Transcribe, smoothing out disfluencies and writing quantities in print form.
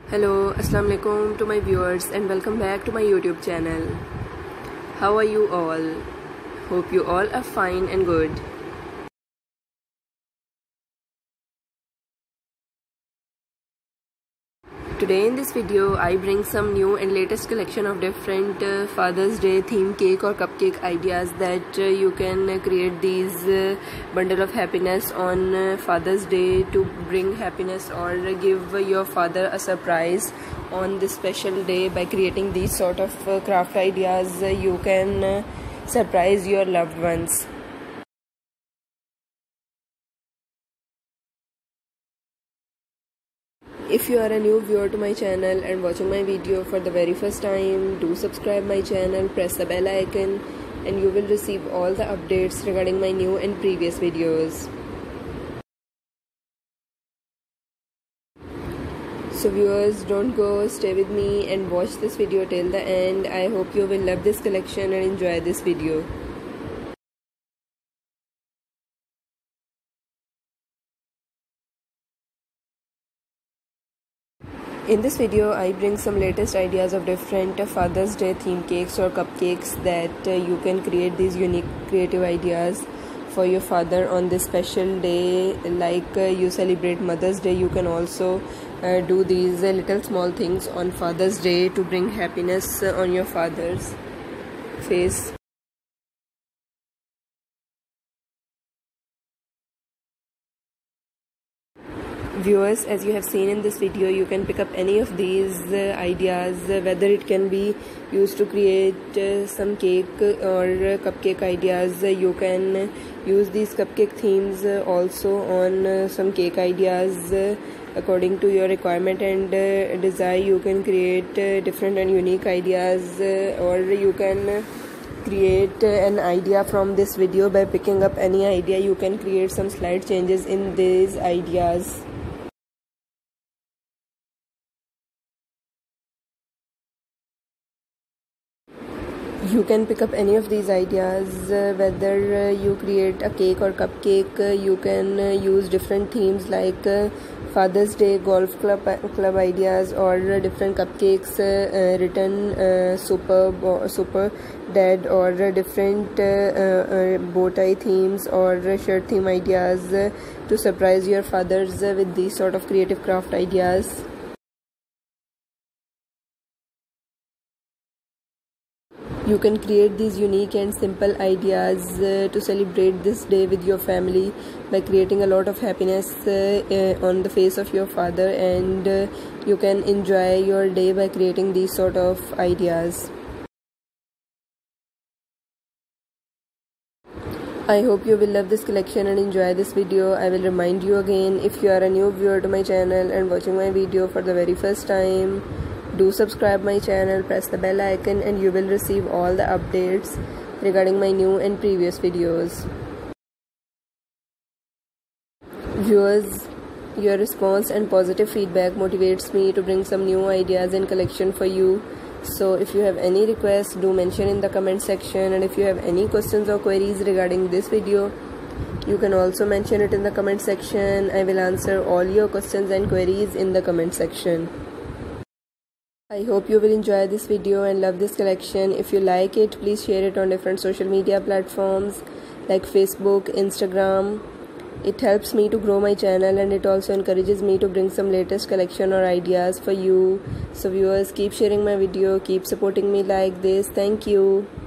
Hello, Assalamu alaikum to my viewers and welcome back to my YouTube channel. How are you all? Hope you all are fine and good. Today in this video, I bring some new and latest collection of different Father's Day theme cake or cupcake ideas that you can create these bundle of happiness on Father's Day to bring happiness or give your father a surprise on this special day. By creating these sort of craft ideas, you can surprise your loved ones. If you are a new viewer to my channel and watching my video for the very first time, do subscribe my channel, press the bell icon and you will receive all the updates regarding my new and previous videos. So viewers, don't go, stay with me and watch this video till the end. I hope you will love this collection and enjoy this video. In this video, I bring some latest ideas of different Father's Day theme cakes or cupcakes that you can create these unique creative ideas for your father on this special day. Like you celebrate Mother's Day, you can also do these little small things on Father's Day to bring happiness on your father's face. Viewers, as you have seen in this video, you can pick up any of these ideas, whether it can be used to create some cake or cupcake ideas. You can use these cupcake themes also on some cake ideas according to your requirement and desire. You can create different and unique ideas, or you can create an idea from this video. By picking up any idea, you can create some slight changes in these ideas. You can pick up any of these ideas, whether you create a cake or cupcake. You can use different themes like Father's Day golf club ideas, or different cupcakes written super dad, or different bow tie themes or shirt theme ideas to surprise your fathers with these sort of creative craft ideas. You can create these unique and simple ideas to celebrate this day with your family by creating a lot of happiness on the face of your father, and you can enjoy your day by creating these sort of ideas. I hope you will love this collection and enjoy this video. I will remind you again, if you are a new viewer to my channel and watching my video for the very first time, do subscribe my channel, press the bell icon and you will receive all the updates regarding my new and previous videos. Viewers, your response and positive feedback motivates me to bring some new ideas and collection for you. So if you have any requests, do mention in the comment section, and if you have any questions or queries regarding this video, you can also mention it in the comment section. I will answer all your questions and queries in the comment section. I hope you will enjoy this video and love this collection. If you like it, please share it on different social media platforms like Facebook, Instagram. It helps me to grow my channel and it also encourages me to bring some latest collection or ideas for you. So viewers, keep sharing my video, keep supporting me like this. Thank you.